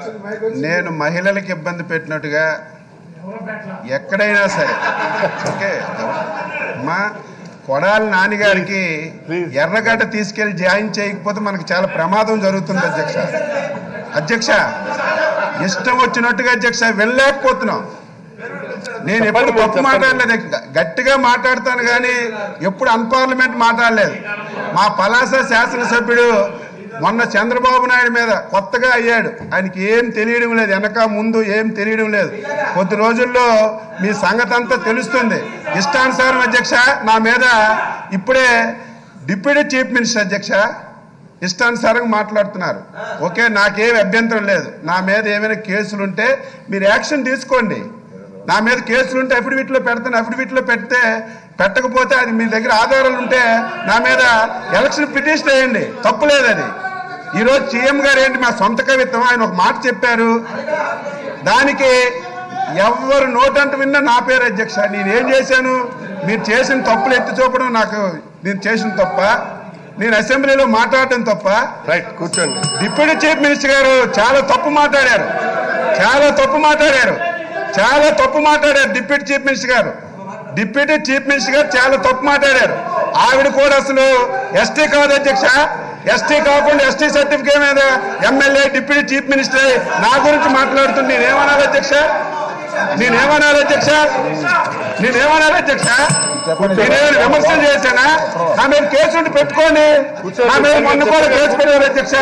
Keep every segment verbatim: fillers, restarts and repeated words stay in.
నేను మహిళలకు ఇబ్బంది పెట్టినట్టుగా ఎక్కడైనా సరే ఓకే మా కొడాలి నాన్నగారికి ఎర్రగడ్డ తీసుకెళ్లి జాయిన్ చేయకపోతే మనకు చాలా ప్రమాదం జరుగుతుంది అధ్యక్ష అధ్యక్ష ఇష్టం వచ్చినట్టుగా అధ్యక్ష వెళ్ళలేకపోతున్నాం. నేను ఎప్పుడు తప్పు మాట్లాడలేదు, గట్టిగా మాట్లాడతాను కానీ ఎప్పుడు అన్పార్లమెంట్ మాట్లాడలేదు. మా పలాస శాసనసభ్యుడు మొన్న చంద్రబాబు నాయుడు మీద కొత్తగా అయ్యాడు, ఆయనకి ఏం తెలియడం లేదు, వెనక ముందు ఏం తెలియడం లేదు. కొద్ది రోజుల్లో మీ సంగతి అంతా తెలుస్తుంది. ఇష్టానుసారం అధ్యక్ష నా మీద ఇప్పుడే డిప్యూటీ చీఫ్ మినిస్టర్ అధ్యక్ష ఇష్టానుసారంగా మాట్లాడుతున్నారు. ఓకే, నాకేం అభ్యంతరం లేదు. నా మీద ఏమైనా కేసులుంటే మీరు యాక్షన్ తీసుకోండి. నా మీద కేసులుంటే అఫిడవిట్లో పెడతాను. అఫిడవిట్లో పెడితే పెట్టకపోతే అది మీ దగ్గర ఆధారాలు ఉంటే నా మీద ఎలక్షన్ పిటిషన్ వేయండి, తప్పులేదు అది. ఈరోజు సీఎం గారు ఏంటి మా సొంత కవిత్వం, ఆయన ఒక మాట చెప్పారు, దానికి ఎవరు నోటంట విన్నా నా పేరు అధ్యక్ష. నేనేం చేశాను? మీరు చేసిన తప్పులు ఎత్తి చూపడం నాకు నేను చేసిన తప్ప, నేను అసెంబ్లీలో మాట్లాడటం తప్ప. రైట్, కూర్చోండి. డిప్యూటీ చీఫ్ మినిస్టర్ గారు చాలా తప్పు మాట్లాడారు, చాలా తప్పు మాట్లాడారు, చాలా తప్పు మాట్లాడారు. డిప్యూటీ చీఫ్ మినిస్టర్ గారు డిప్యూటీ చీఫ్ మినిస్టర్ గారు చాలా తప్పు మాట్లాడారు. ఆవిడ కూడా అసలు ఎస్టీ కాదు అధ్యక్ష. ఎస్టీ కాకుండా ఎస్టీ సర్టిఫికేట్ మీద ఎమ్మెల్యే డిప్యూటీ చీఫ్ మినిస్టర్ నా గురించి మాట్లాడుతుంది. నేనేమనాలి అధ్యక్ష? నేనేమనాలి అధ్యక్ష? నేనేమనాలి అధ్యక్ష? నేనేమైనా విమర్శలు చేశానా? నా మీద కేసు ఉంటే పెట్టుకోండి. నా మీద మొన్న కూడా కేసు పెట్టారు అధ్యక్ష.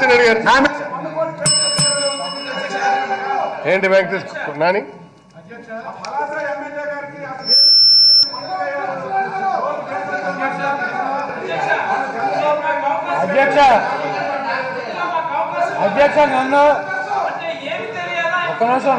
ఏంటి వెంకటేష్ నాని? అధ్యక్ష అధ్యక్ష నన్ను ఒక్క నిమిషం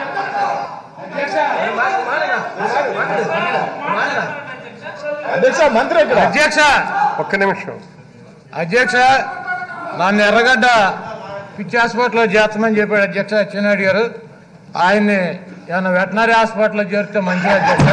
అధ్యక్ష మంత్రి అధ్యక్ష ఒక్క నిమిషం అధ్యక్ష నన్ను ఎర్రగడ్డ పిచ్చి హాస్పిటల్లో చేర్చమని చెప్పాడు అధ్యక్ష అచ్చెన్నాయుడు గారు. ఆయన్ని ఏమన్నా వెటనరీ హాస్పిటల్లో చేరితే మంచిది అధ్యక్ష.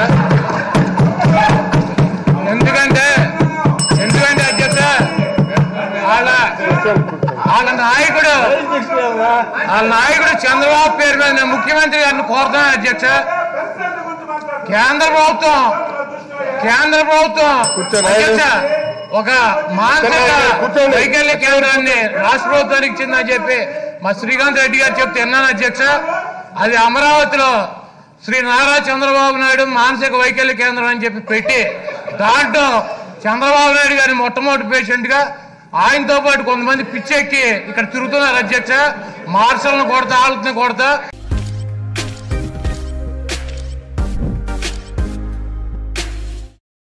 ఎందుకంటే ఎందుకంటే అధ్యక్ష వాళ్ళ వాళ్ళ నాయకుడు వాళ్ళ నాయకుడు చంద్రబాబు పేరు మీద ముఖ్యమంత్రి గారిని కోరుతాను అధ్యక్ష. కేంద్ర ప్రభుత్వం కేంద్ర ప్రభుత్వం అధ్యక్ష ఒక మానసిక వైకల్య కేంద్రాన్ని రాష్ట్ర ప్రభుత్వానికి ఇచ్చిందని చెప్పి మా శ్రీకాంత్ రెడ్డి గారు చెప్తే విన్నాను అధ్యక్ష. అది అమరావతిలో శ్రీ నారా చంద్రబాబు నాయుడు మానసిక వైకల్య కేంద్రం అని చెప్పి పెట్టి దాంట్లో చంద్రబాబు నాయుడు గారిని మొట్టమొదటి పేషెంట్ గా ఆయనతో పాటు కొంతమంది పిచ్చెక్కి ఇక్కడ తిరుగుతున్నారు అధ్యక్ష. మార్షల్ని కొడతా, ఆళ్ళని కొడతా